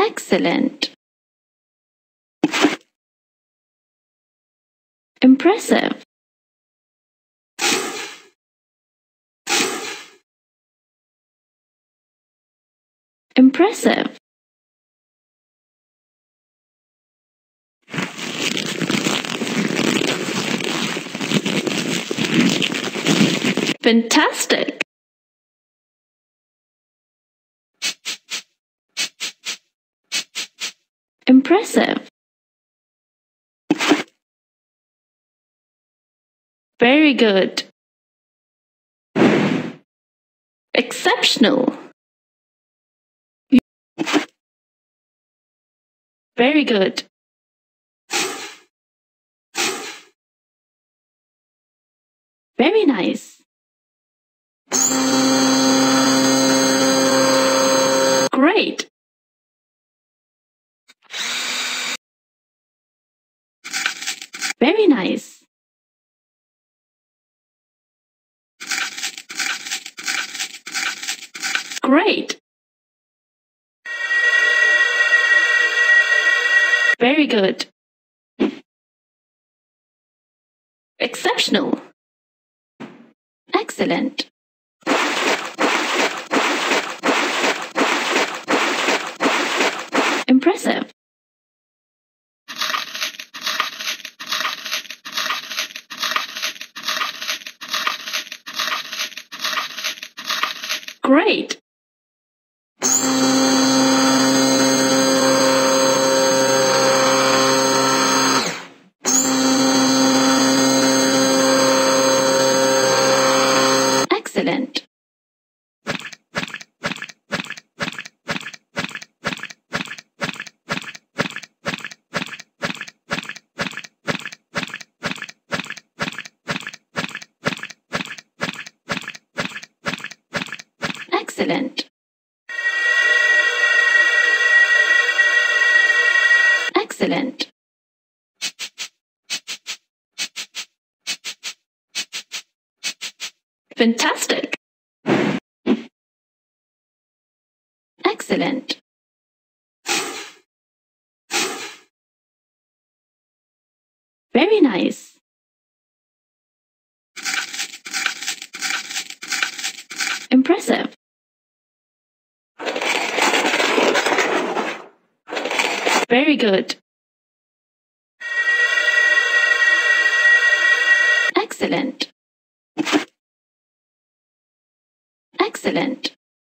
Excellent. Impressive. Impressive. Fantastic. Impressive. Very good. Exceptional. Very good. Very nice. Great. Very nice. Great. Very good. Exceptional. Excellent. Impressive. Great. Excellent. Excellent. Excellent. Fantastic. Excellent. Very nice. Impressive. Very good. Excellent. Excellent.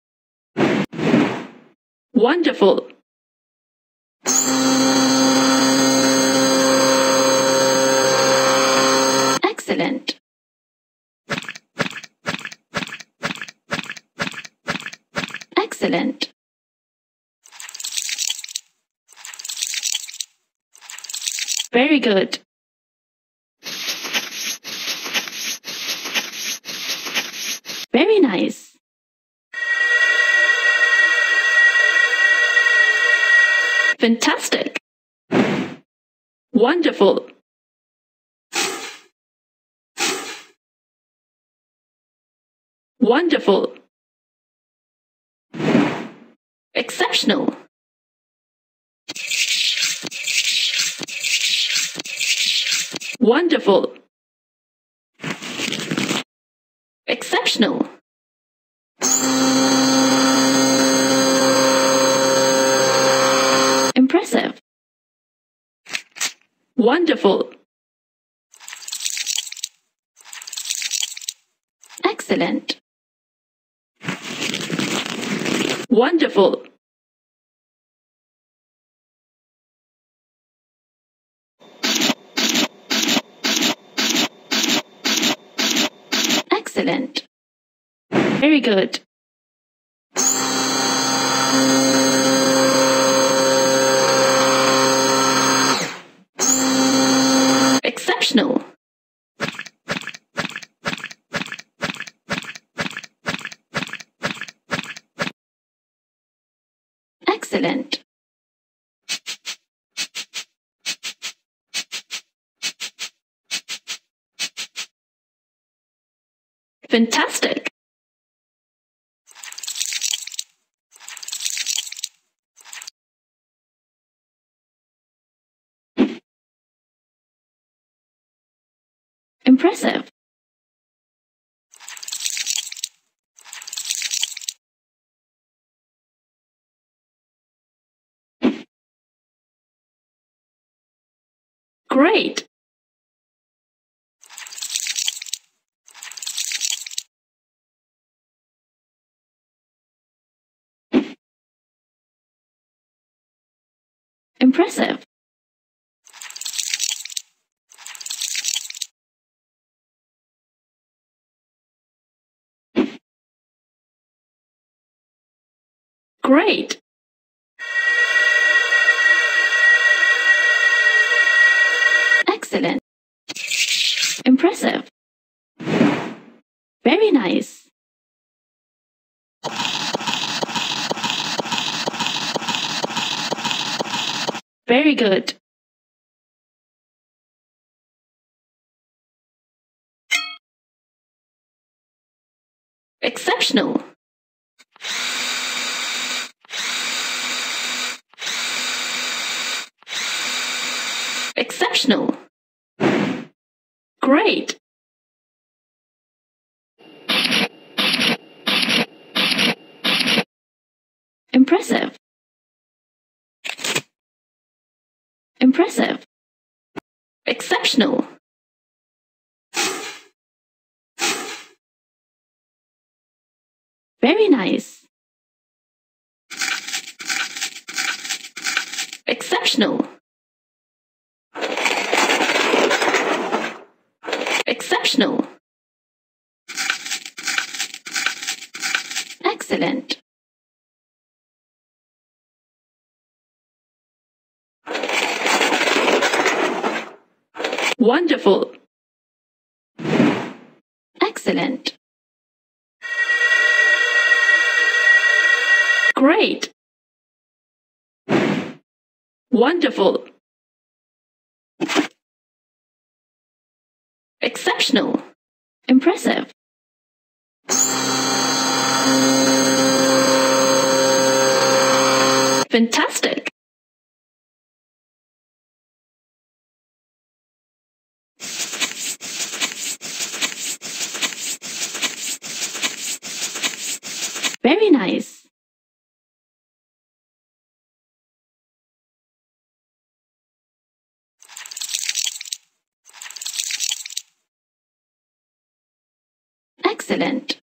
Wonderful. Excellent. Excellent. Very good. Very nice. Fantastic. Wonderful. Wonderful. Exceptional. Wonderful. Exceptional. Impressive. Wonderful. Excellent. Wonderful. Excellent. Very good. Exceptional. Excellent. Fantastic. Impressive. Great. Impressive. Great. Excellent. Impressive. Very nice. Very good. Exceptional. Exceptional. Great. Impressive. Impressive. Exceptional. Very nice. Exceptional. Exceptional. Excellent. Wonderful. Excellent. Great. Wonderful. Exceptional. Impressive. Fantastic. Very nice. Excellent.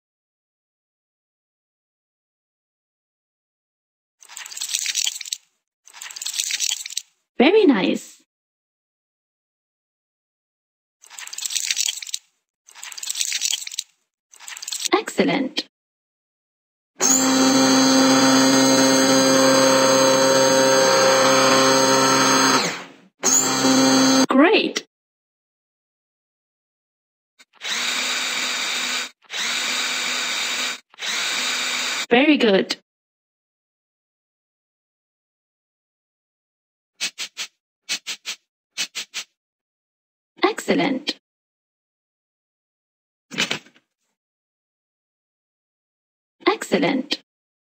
Very nice. Excellent. Great. Very good. Excellent. Excellent.